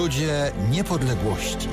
Ludzie niepodległości.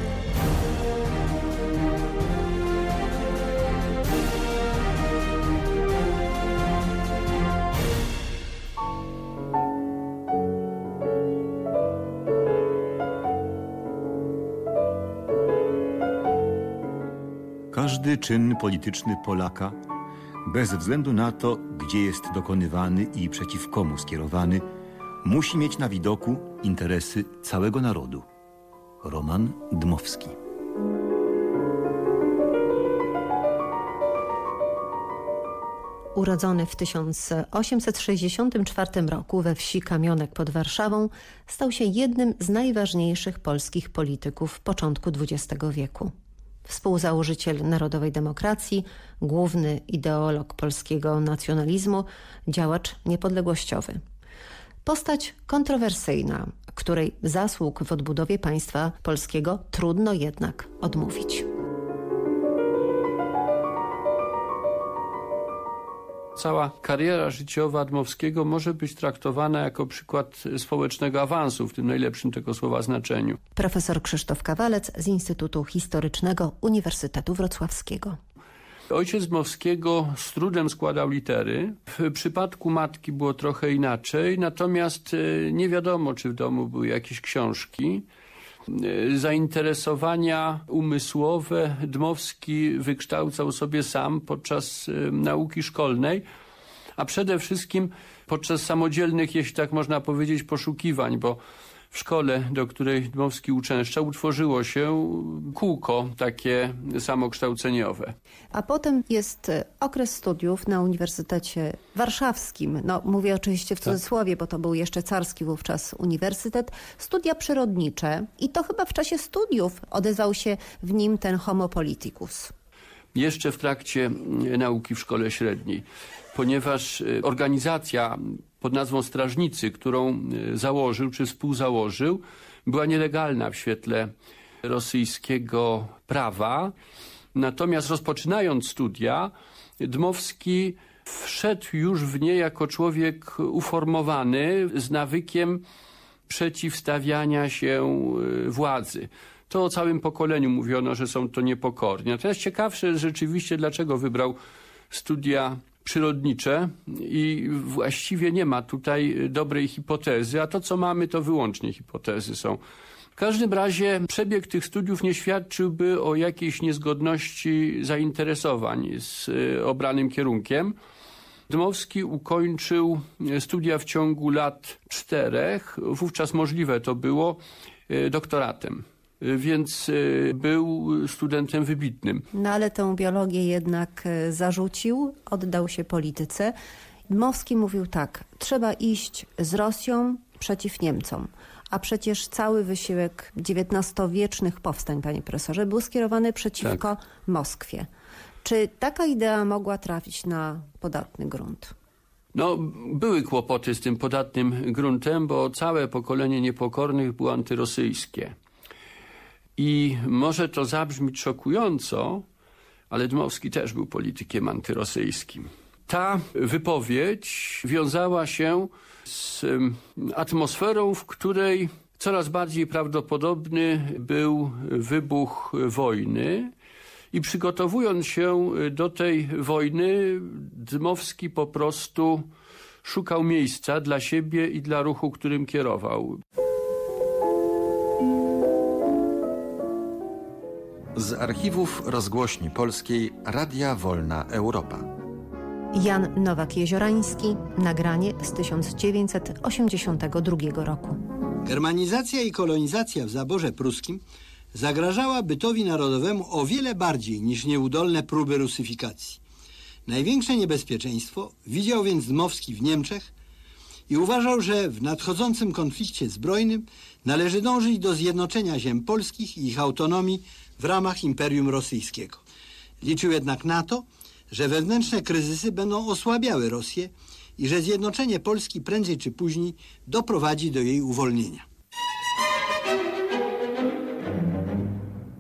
Każdy czyn polityczny Polaka, bez względu na to, gdzie jest dokonywany i przeciw komu skierowany, musi mieć na widoku interesy całego narodu. Roman Dmowski. Urodzony w 1864 roku we wsi Kamionek pod Warszawą, stał się jednym z najważniejszych polskich polityków początku XX wieku. Współzałożyciel Narodowej Demokracji, główny ideolog polskiego nacjonalizmu, działacz niepodległościowy. Postać kontrowersyjna, której zasług w odbudowie państwa polskiego trudno jednak odmówić. Cała kariera życiowa Dmowskiego może być traktowana jako przykład społecznego awansu w tym najlepszym tego słowa znaczeniu. Profesor Krzysztof Kawalec z Instytutu Historycznego Uniwersytetu Wrocławskiego. Ojciec Dmowskiego z trudem składał litery. W przypadku matki było trochę inaczej, natomiast nie wiadomo, czy w domu były jakieś książki. Zainteresowania umysłowe Dmowski wykształcał sobie sam podczas nauki szkolnej, a przede wszystkim podczas samodzielnych, jeśli tak można powiedzieć, poszukiwań, bo w szkole, do której Dmowski uczęszczał, utworzyło się kółko takie samokształceniowe. A potem jest okres studiów na Uniwersytecie Warszawskim. No, mówię oczywiście w cudzysłowie, bo to był jeszcze carski wówczas uniwersytet. Studia przyrodnicze i to chyba w czasie studiów odezwał się w nim ten homo politicus. Jeszcze w trakcie nauki w szkole średniej, ponieważ organizacja pod nazwą Strażnicy, którą założył czy współzałożył, była nielegalna w świetle rosyjskiego prawa. Natomiast rozpoczynając studia, Dmowski wszedł już w nie jako człowiek uformowany z nawykiem przeciwstawiania się władzy. To o całym pokoleniu mówiono, że są to niepokorni. Natomiast ciekawsze jest rzeczywiście, dlaczego wybrał studia przyrodnicze i właściwie nie ma tutaj dobrej hipotezy, a to co mamy to wyłącznie hipotezy są. W każdym razie przebieg tych studiów nie świadczyłby o jakiejś niezgodności zainteresowań z obranym kierunkiem. Dmowski ukończył studia w ciągu lat 4, wówczas możliwe to było doktoratem. Więc był studentem wybitnym. No ale tę biologię jednak zarzucił, oddał się polityce. Dmowski mówił tak, trzeba iść z Rosją przeciw Niemcom. A przecież cały wysiłek XIX-wiecznych powstań, panie profesorze, był skierowany przeciwko Moskwie. Czy taka idea mogła trafić na podatny grunt? No, były kłopoty z tym podatnym gruntem, bo całe pokolenie niepokornych było antyrosyjskie. I może to zabrzmieć szokująco, ale Dmowski też był politykiem antyrosyjskim. Ta wypowiedź wiązała się z atmosferą, w której coraz bardziej prawdopodobny był wybuch wojny. I przygotowując się do tej wojny, Dmowski po prostu szukał miejsca dla siebie i dla ruchu, którym kierował. Z archiwów Rozgłośni Polskiej Radia Wolna Europa. Jan Nowak-Jeziorański, nagranie z 1982 roku. Germanizacja i kolonizacja w zaborze pruskim zagrażała bytowi narodowemu o wiele bardziej niż nieudolne próby rusyfikacji. Największe niebezpieczeństwo widział więc Dmowski w Niemczech i uważał, że w nadchodzącym konflikcie zbrojnym należy dążyć do zjednoczenia ziem polskich i ich autonomii w ramach Imperium Rosyjskiego. Liczył jednak na to, że wewnętrzne kryzysy będą osłabiały Rosję i że zjednoczenie Polski prędzej czy później doprowadzi do jej uwolnienia.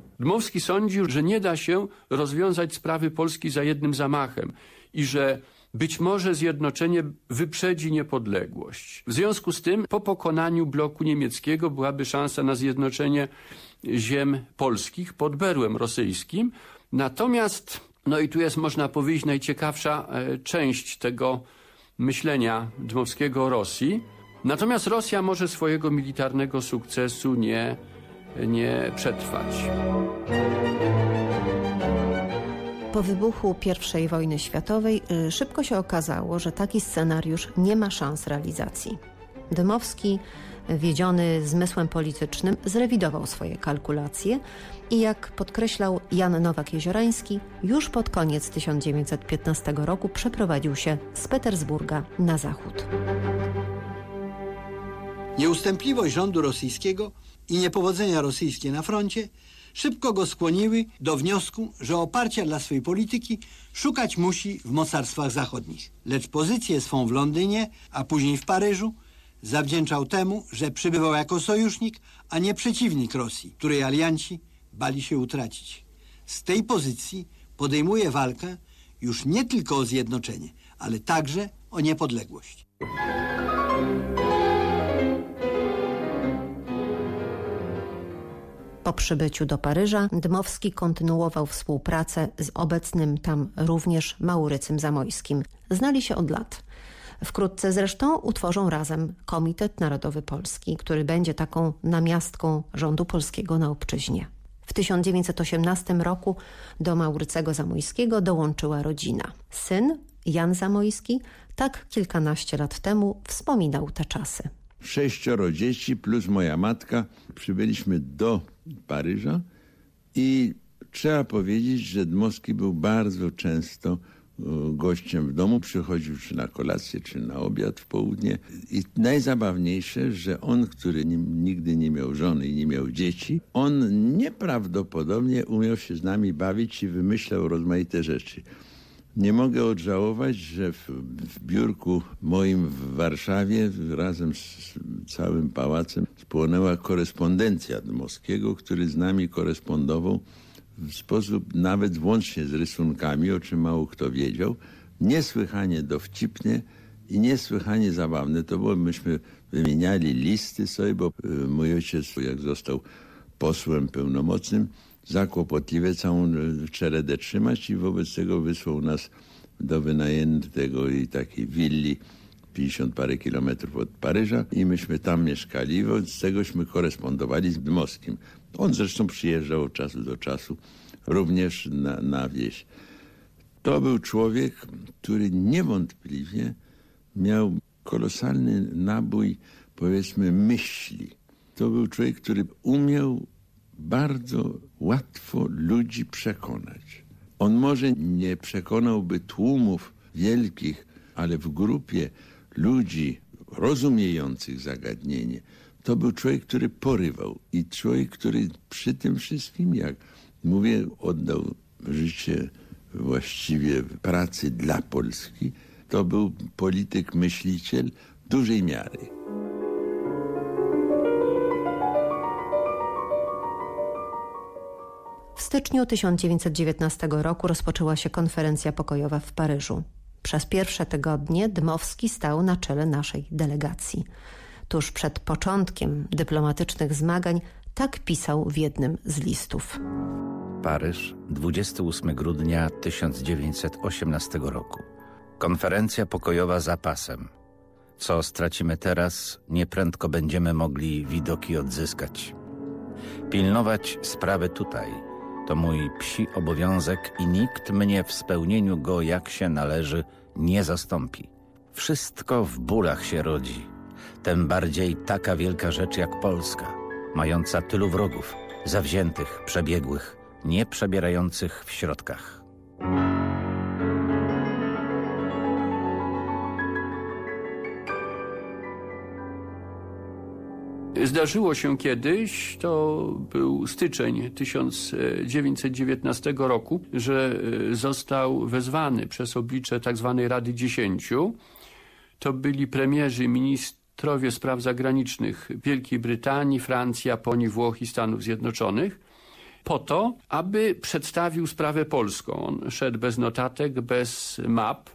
Dmowski sądził, że nie da się rozwiązać sprawy Polski za jednym zamachem i że być może zjednoczenie wyprzedzi niepodległość. W związku z tym po pokonaniu bloku niemieckiego byłaby szansa na zjednoczenie ziem polskich pod berłem rosyjskim. Natomiast, no i tu jest, można powiedzieć, najciekawsza część tego myślenia Dmowskiego o Rosji. Natomiast Rosja może swojego militarnego sukcesu nie przetrwać. Po wybuchu I wojny światowej szybko się okazało, że taki scenariusz nie ma szans realizacji. Dmowski, wiedziony zmysłem politycznym, zrewidował swoje kalkulacje i jak podkreślał Jan Nowak-Jeziorański, już pod koniec 1915 roku przeprowadził się z Petersburga na zachód. Nieustępliwość rządu rosyjskiego i niepowodzenia rosyjskie na froncie szybko go skłoniły do wniosku, że oparcia dla swojej polityki szukać musi w mocarstwach zachodnich. Lecz pozycję swą w Londynie, a później w Paryżu zawdzięczał temu, że przybywał jako sojusznik, a nie przeciwnik Rosji, której alianci bali się utracić. Z tej pozycji podejmuje walkę już nie tylko o zjednoczenie, ale także o niepodległość. Po przybyciu do Paryża Dmowski kontynuował współpracę z obecnym tam również Maurycym Zamojskim. Znali się od lat. Wkrótce zresztą utworzą razem Komitet Narodowy Polski, który będzie taką namiastką rządu polskiego na obczyźnie. W 1918 roku do Maurycego Zamojskiego dołączyła rodzina. Syn, Jan Zamojski, tak kilkanaście lat temu wspominał te czasy. 6 dzieci plus moja matka. Przybyliśmy do Paryża i trzeba powiedzieć, że Dmowski był bardzo często gościem w domu. Przychodził czy na kolację, czy na obiad w południe. I najzabawniejsze, że on, który nigdy nie miał żony i nie miał dzieci, on nieprawdopodobnie umiał się z nami bawić i wymyślał rozmaite rzeczy. Nie mogę odżałować, że w biurku moim w Warszawie razem z całym pałacem spłonęła korespondencja Dmowskiego, który z nami korespondował w sposób nawet włącznie z rysunkami, o czym mało kto wiedział. Niesłychanie dowcipnie i niesłychanie zabawne to było. Myśmy wymieniali listy sobie, bo mój ojciec, jak został posłem pełnomocnym, zakłopotliwe całą czeredę trzymać i wobec tego wysłał nas do wynajętego i takiej willi 50 parę kilometrów od Paryża i myśmy tam mieszkali, wobec tegośmy korespondowali z Dmowskim. On zresztą przyjeżdżał od czasu do czasu również na wieś. To był człowiek, który niewątpliwie miał kolosalny nabój, powiedzmy, myśli. To był człowiek, który umiał bardzo łatwo ludzi przekonać. On może nie przekonałby tłumów wielkich, ale w grupie ludzi rozumiejących zagadnienie, to był człowiek, który porywał i człowiek, który przy tym wszystkim, jak mówię, oddał życie właściwie pracy dla Polski. To był polityk, myśliciel dużej miary. W styczniu 1919 roku rozpoczęła się konferencja pokojowa w Paryżu. Przez pierwsze tygodnie Dmowski stał na czele naszej delegacji. Tuż przed początkiem dyplomatycznych zmagań tak pisał w jednym z listów. Paryż, 28 grudnia 1918 roku. Konferencja pokojowa za pasem. Co stracimy teraz, nieprędko będziemy mogli widoki odzyskać. Pilnować sprawy tutaj to mój psi obowiązek i nikt mnie w spełnieniu go jak się należy nie zastąpi. Wszystko w bólach się rodzi. Tym bardziej taka wielka rzecz jak Polska, mająca tylu wrogów, zawziętych, przebiegłych, nie przebierających w środkach. Zdarzyło się kiedyś, to był styczeń 1919 roku, że został wezwany przez oblicze tzw. Rady 10. To byli premierzy, ministrowie spraw zagranicznych Wielkiej Brytanii, Francji, Japonii, Włoch i Stanów Zjednoczonych, po to, aby przedstawił sprawę polską. On szedł bez notatek, bez map,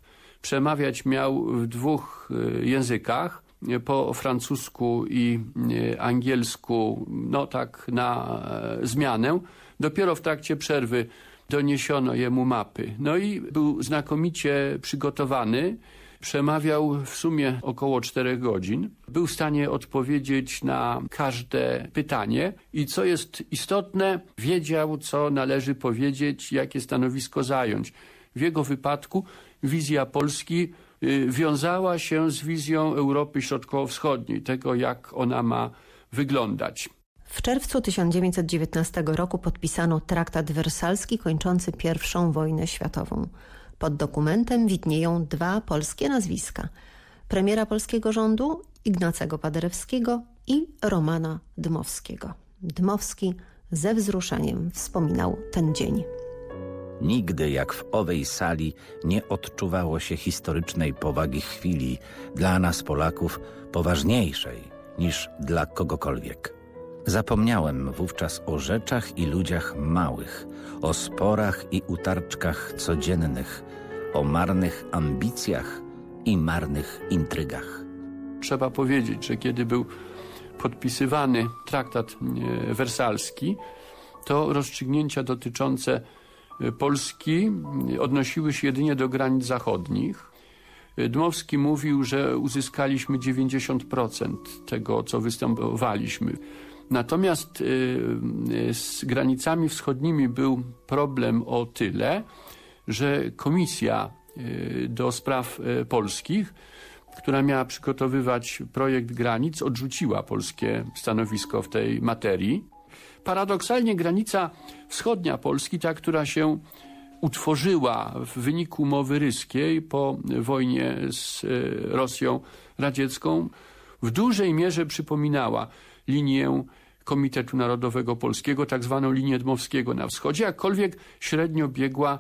Przemawiać miał w 2 językach, po francusku i angielsku, no tak na zmianę. Dopiero w trakcie przerwy doniesiono jemu mapy. No i był znakomicie przygotowany. Przemawiał w sumie około 4 godzin. Był w stanie odpowiedzieć na każde pytanie i co jest istotne, wiedział, co należy powiedzieć, jakie stanowisko zająć. W jego wypadku wizja Polski wiązała się z wizją Europy Środkowo-Wschodniej, tego jak ona ma wyglądać. W czerwcu 1919 roku podpisano traktat wersalski kończący I wojnę światową. Pod dokumentem widnieją 2 polskie nazwiska. Premiera polskiego rządu Ignacego Paderewskiego i Romana Dmowskiego. Dmowski ze wzruszeniem wspominał ten dzień. Nigdy jak w owej sali nie odczuwało się historycznej powagi chwili, dla nas Polaków poważniejszej niż dla kogokolwiek. Zapomniałem wówczas o rzeczach i ludziach małych, o sporach i utarczkach codziennych, o marnych ambicjach i marnych intrygach. Trzeba powiedzieć, że kiedy był podpisywany traktat wersalski, to rozstrzygnięcia dotyczące Polski odnosiły się jedynie do granic zachodnich. Dmowski mówił, że uzyskaliśmy 90% tego, co występowaliśmy. Natomiast z granicami wschodnimi był problem o tyle, że Komisja do Spraw Polskich, która miała przygotowywać projekt granic, odrzuciła polskie stanowisko w tej materii. Paradoksalnie granica wschodnia Polski, ta, która się utworzyła w wyniku umowy ryskiej po wojnie z Rosją radziecką, w dużej mierze przypominała linię Komitetu Narodowego Polskiego, tak zwaną linię Dmowskiego na wschodzie, jakkolwiek średnio biegła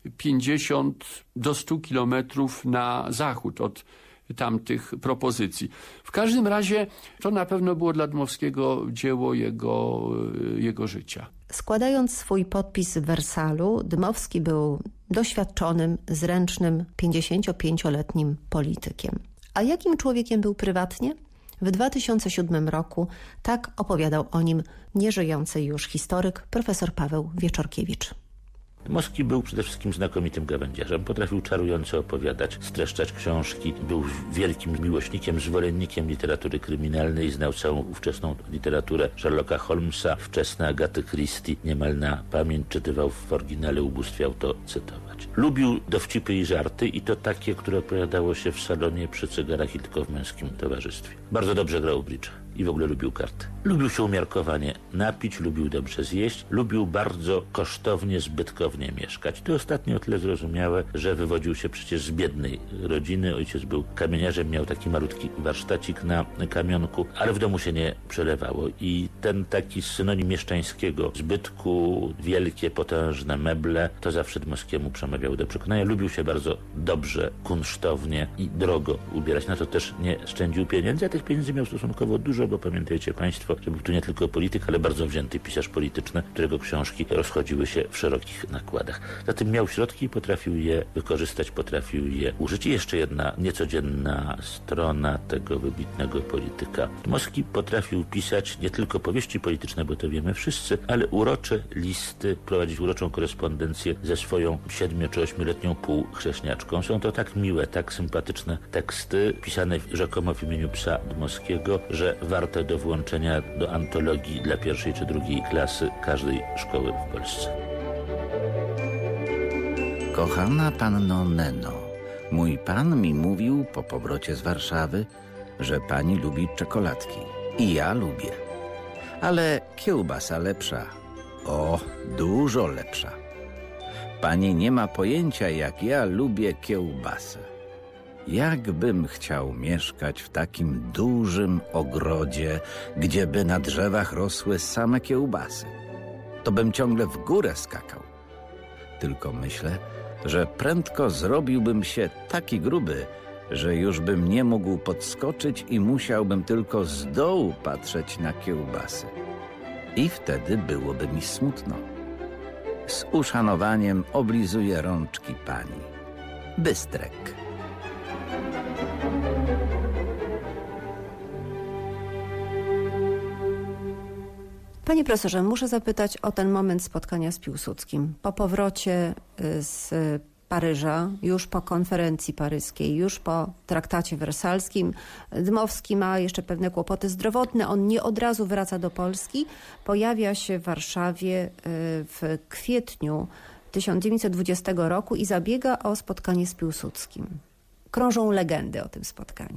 50 do 100 kilometrów na zachód od tamtych propozycji. W każdym razie to na pewno było dla Dmowskiego dzieło jego życia. Składając swój podpis w Wersalu, Dmowski był doświadczonym, zręcznym, 55-letnim politykiem. A jakim człowiekiem był prywatnie? W 2007 roku tak opowiadał o nim nieżyjący już historyk profesor Paweł Wieczorkiewicz. Dmowski był przede wszystkim znakomitym gawędziarzem. Potrafił czarująco opowiadać, streszczać książki. Był wielkim miłośnikiem, zwolennikiem literatury kryminalnej. Znał całą ówczesną literaturę Sherlocka Holmesa, wczesne Agaty Christie. Niemal na pamięć czytywał w oryginale, ubóstwiał to cytować. Lubił dowcipy i żarty i to takie, które opowiadało się w salonie przy cygarach i tylko w męskim towarzystwie. Bardzo dobrze grał w bridge i w ogóle lubił karty. Lubił się umiarkowanie napić, lubił dobrze zjeść, lubił bardzo kosztownie, zbytkownie mieszkać. To ostatnio o tyle zrozumiałe, że wywodził się przecież z biednej rodziny. Ojciec był kamieniarzem, miał taki malutki warsztacik na kamionku, ale w domu się nie przelewało. I ten taki synonim mieszczańskiego zbytku, wielkie, potężne meble, to zawsze Dmowskiemu przemawiało do przekonania. Lubił się bardzo dobrze, kunsztownie i drogo ubierać. Na to też nie szczędził pieniędzy, a tych pieniędzy miał stosunkowo dużo, bo pamiętajcie Państwo, że był tu nie tylko polityk, ale bardzo wzięty pisarz polityczny, którego książki rozchodziły się w szerokich nakładach. Zatem miał środki i potrafił je wykorzystać, potrafił je użyć. I jeszcze jedna niecodzienna strona tego wybitnego polityka. Dmowski potrafił pisać nie tylko powieści polityczne, bo to wiemy wszyscy, ale urocze listy, prowadzić uroczą korespondencję ze swoją 7- czy 8-letnią półchrześniaczką. Są to tak miłe, tak sympatyczne teksty, pisane rzekomo w imieniu psa Dmowskiego, że warte do włączenia do antologii dla 1. czy 2. klasy każdej szkoły w Polsce. Kochana panno Neno, mój pan mi mówił po powrocie z Warszawy, że pani lubi czekoladki. I ja lubię. Ale kiełbasa lepsza. O, dużo lepsza. Pani nie ma pojęcia, jak ja lubię kiełbasę. Jakbym chciał mieszkać w takim dużym ogrodzie, gdzie by na drzewach rosły same kiełbasy. To bym ciągle w górę skakał. Tylko myślę, że prędko zrobiłbym się taki gruby, że już bym nie mógł podskoczyć i musiałbym tylko z dołu patrzeć na kiełbasy. I wtedy byłoby mi smutno. Z uszanowaniem oblizuję rączki pani. Bystrek. Panie profesorze, muszę zapytać o ten moment spotkania z Piłsudskim. Po powrocie z Paryża, już po konferencji paryskiej, już po traktacie wersalskim, Dmowski ma jeszcze pewne kłopoty zdrowotne. On nie od razu wraca do Polski. Pojawia się w Warszawie w kwietniu 1920 roku i zabiega o spotkanie z Piłsudskim. Krążą legendy o tym spotkaniu.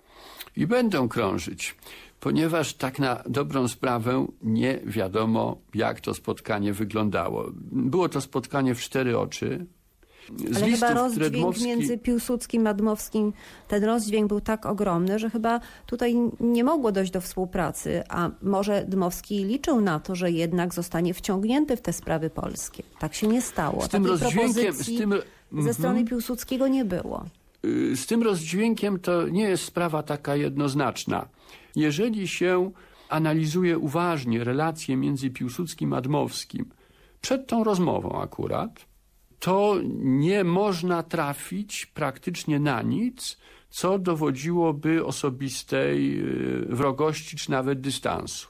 I będą krążyć, ponieważ tak na dobrą sprawę nie wiadomo, jak to spotkanie wyglądało. Było to spotkanie w 4 oczy. Ale chyba rozdźwięk między Piłsudskim a Dmowskim, ten rozdźwięk był tak ogromny, że chyba tutaj nie mogło dojść do współpracy, a może Dmowski liczył na to, że jednak zostanie wciągnięty w te sprawy polskie. Tak się nie stało. Z tym rozdźwiękiem, ze strony Piłsudskiego nie było. Z tym rozdźwiękiem to nie jest sprawa taka jednoznaczna. Jeżeli się analizuje uważnie relacje między Piłsudskim a Dmowskim, przed tą rozmową akurat, to nie można trafić praktycznie na nic, co dowodziłoby osobistej wrogości czy nawet dystansu.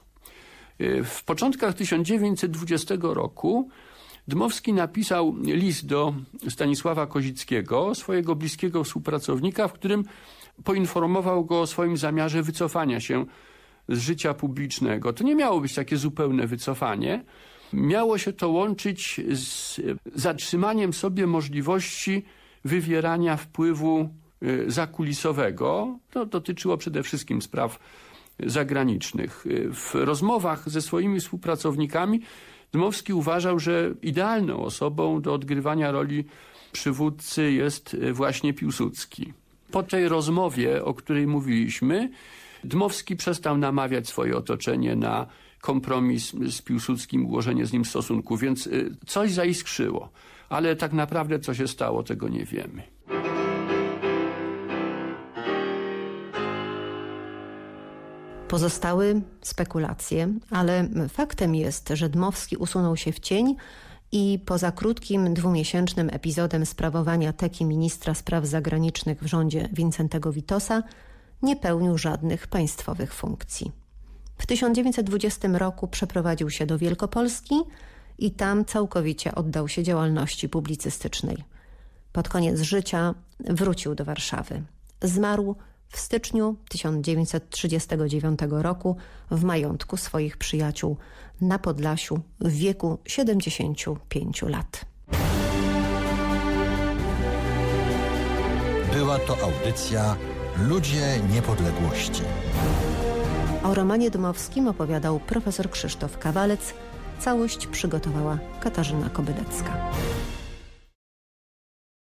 W początkach 1920 roku Dmowski napisał list do Stanisława Kozickiego, swojego bliskiego współpracownika, w którym poinformował go o swoim zamiarze wycofania się z życia publicznego. To nie miało być takie zupełne wycofanie. Miało się to łączyć z zatrzymaniem sobie możliwości wywierania wpływu zakulisowego. To dotyczyło przede wszystkim spraw zagranicznych. W rozmowach ze swoimi współpracownikami Dmowski uważał, że idealną osobą do odgrywania roli przywódcy jest właśnie Piłsudski. Po tej rozmowie, o której mówiliśmy, Dmowski przestał namawiać swoje otoczenie na kompromis z Piłsudskim, ułożenie z nim stosunku, więc coś zaiskrzyło. Ale tak naprawdę co się stało, tego nie wiemy. Pozostały spekulacje, ale faktem jest, że Dmowski usunął się w cień i poza krótkim 2-miesięcznym epizodem sprawowania teki ministra spraw zagranicznych w rządzie Wincentego Witosa nie pełnił żadnych państwowych funkcji. W 1920 roku przeprowadził się do Wielkopolski i tam całkowicie oddał się działalności publicystycznej. Pod koniec życia wrócił do Warszawy. Zmarł w styczniu 1939 roku w majątku swoich przyjaciół na Podlasiu w wieku 75 lat. Była to audycja Ludzie Niepodległości. O romanie Dmowskim opowiadał profesor Krzysztof Kawalec. Całość przygotowała Katarzyna Kobylecka.